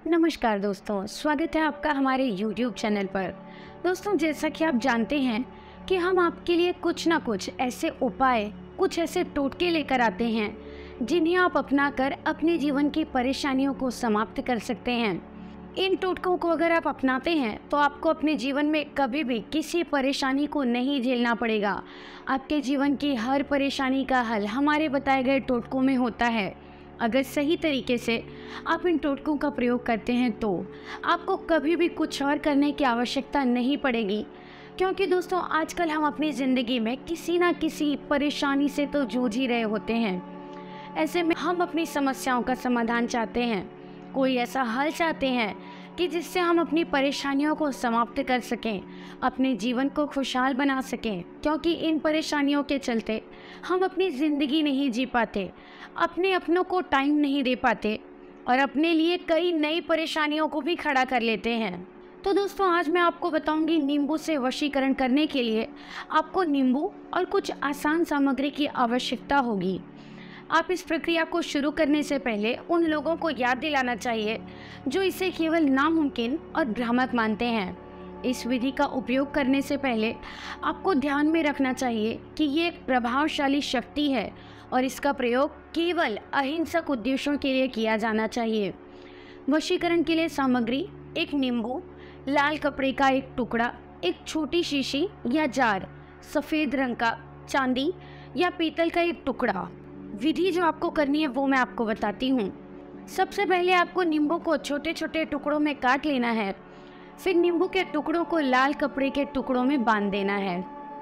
नमस्कार दोस्तों, स्वागत है आपका हमारे YouTube चैनल पर। दोस्तों, जैसा कि आप जानते हैं कि हम आपके लिए कुछ ना कुछ ऐसे उपाय, कुछ ऐसे टोटके लेकर आते हैं जिन्हें आप अपनाकर अपने जीवन की परेशानियों को समाप्त कर सकते हैं। इन टोटकों को अगर आप अपनाते हैं तो आपको अपने जीवन में कभी भी किसी परेशानी को नहीं झेलना पड़ेगा। आपके जीवन की हर परेशानी का हल हमारे बताए गए टोटकों में होता है। अगर सही तरीके से आप इन टोटकों का प्रयोग करते हैं तो आपको कभी भी कुछ और करने की आवश्यकता नहीं पड़ेगी, क्योंकि दोस्तों आजकल हम अपनी ज़िंदगी में किसी ना किसी परेशानी से तो जूझ ही रहे होते हैं। ऐसे में हम अपनी समस्याओं का समाधान चाहते हैं, कोई ऐसा हल चाहते हैं कि जिससे हम अपनी परेशानियों को समाप्त कर सकें, अपने जीवन को खुशहाल बना सकें। क्योंकि इन परेशानियों के चलते हम अपनी ज़िंदगी नहीं जी पाते, अपने अपनों को टाइम नहीं दे पाते और अपने लिए कई नई परेशानियों को भी खड़ा कर लेते हैं। तो दोस्तों, आज मैं आपको बताऊंगी नींबू से वशीकरण करने के लिए आपको नींबू और कुछ आसान सामग्री की आवश्यकता होगी। आप इस प्रक्रिया को शुरू करने से पहले उन लोगों को याद दिलाना चाहिए जो इसे केवल नामुमकिन और भ्रामक मानते हैं। इस विधि का उपयोग करने से पहले आपको ध्यान में रखना चाहिए कि ये एक प्रभावशाली शक्ति है और इसका प्रयोग केवल अहिंसक उद्देश्यों के लिए किया जाना चाहिए। वशीकरण के लिए सामग्री: एक नींबू, लाल कपड़े का एक टुकड़ा, एक छोटी शीशी या जार, सफ़ेद रंग का, चांदी या पीतल का एक टुकड़ा। विधि जो आपको करनी है वो मैं आपको बताती हूँ। सबसे पहले आपको नींबू को छोटे छोटे टुकड़ों में काट लेना है। फिर नींबू के टुकड़ों को लाल कपड़े के टुकड़ों में बांध देना है।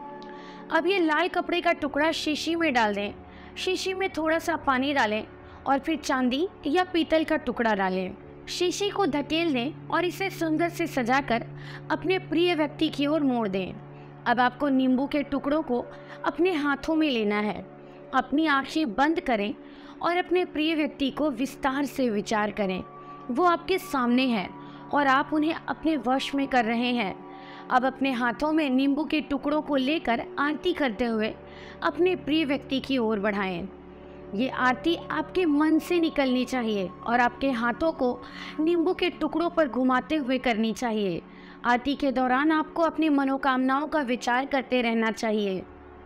अब ये लाल कपड़े का टुकड़ा शीशी में डाल दें। शीशी में थोड़ा सा पानी डालें और फिर चांदी या पीतल का टुकड़ा डालें। शीशी को धकेल दें और इसे सुंदर से सजाकर अपने प्रिय व्यक्ति की ओर मोड़ दें। अब आपको नींबू के टुकड़ों को अपने हाथों में लेना है। अपनी आंखें बंद करें और अपने प्रिय व्यक्ति को विस्तार से विचार करें। वो आपके सामने है और आप उन्हें अपने वश में कर रहे हैं। अब अपने हाथों में नींबू के टुकड़ों को लेकर आरती करते हुए अपने प्रिय व्यक्ति की ओर बढ़ाएं। ये आरती आपके मन से निकलनी चाहिए और आपके हाथों को नींबू के टुकड़ों पर घुमाते हुए करनी चाहिए। आरती के दौरान आपको अपनी मनोकामनाओं का विचार करते रहना चाहिए।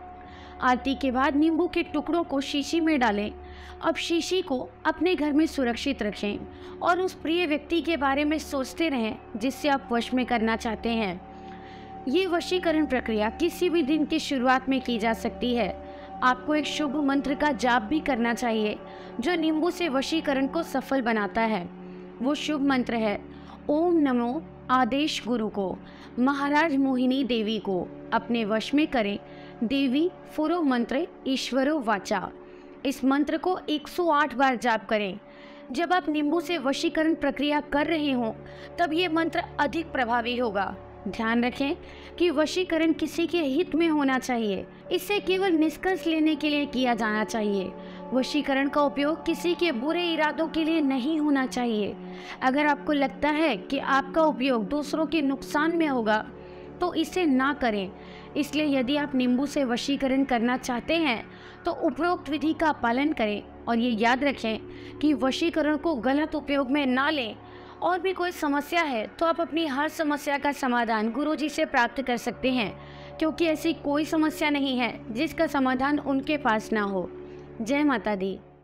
आरती के बाद नींबू के टुकड़ों को शीशी में डालें। अब शीशी को अपने घर में सुरक्षित रखें और उस प्रिय व्यक्ति के बारे में सोचते रहें जिससे आप वश में करना चाहते हैं। ये वशीकरण प्रक्रिया किसी भी दिन की शुरुआत में की जा सकती है। आपको एक शुभ मंत्र का जाप भी करना चाहिए जो नींबू से वशीकरण को सफल बनाता है। वो शुभ मंत्र है: ओम नमो आदेश गुरु को, महाराज मोहिनी देवी को अपने वश में करें। देवी फुरो मंत्र ईश्वरो वाचा। इस मंत्र को 108 बार जाप करें। जब आप नींबू से वशीकरण प्रक्रिया कर रहे हों तब ये मंत्र अधिक प्रभावी होगा। ध्यान रखें कि वशीकरण किसी के हित में होना चाहिए। इसे केवल निष्कर्ष लेने के लिए किया जाना चाहिए। वशीकरण का उपयोग किसी के बुरे इरादों के लिए नहीं होना चाहिए। अगर आपको लगता है कि आपका उपयोग दूसरों के नुकसान में होगा तो इसे ना करें। इसलिए यदि आप नींबू से वशीकरण करना चाहते हैं तो उपरोक्त विधि का पालन करें और ये याद रखें कि वशीकरण को गलत उपयोग में ना लें। और भी कोई समस्या है तो आप अपनी हर समस्या का समाधान गुरुजी से प्राप्त कर सकते हैं, क्योंकि ऐसी कोई समस्या नहीं है जिसका समाधान उनके पास ना हो। जय माता दी।